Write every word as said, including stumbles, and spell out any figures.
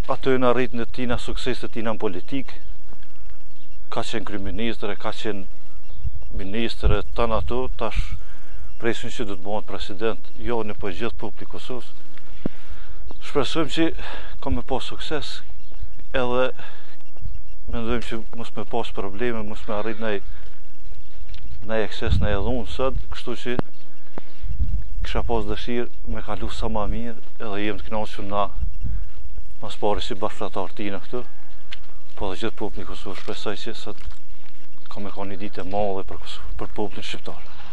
atë në arrit në tina sukseset tina në politikë, ka qenë kryeministre, ka qenë ministre, tanë ato, tash presin që du të bëhet president, jo në për gjithë publik Kosovës. Shpresojmë që ka me pas sukses, edhe mendojmë që mos me pas probleme, mos me arrit në në ekses në edhunë sot, kështu që kisha pas dëshirë me kalu sa ma mirë, edhe jem të kënaqur na mas pari si bashkëftatar tina këtu, po dhe gjithë publin Kosovë. Shpresoj që sot ka me ka një ditë e madhe për Kosovë, për publin shqiptar.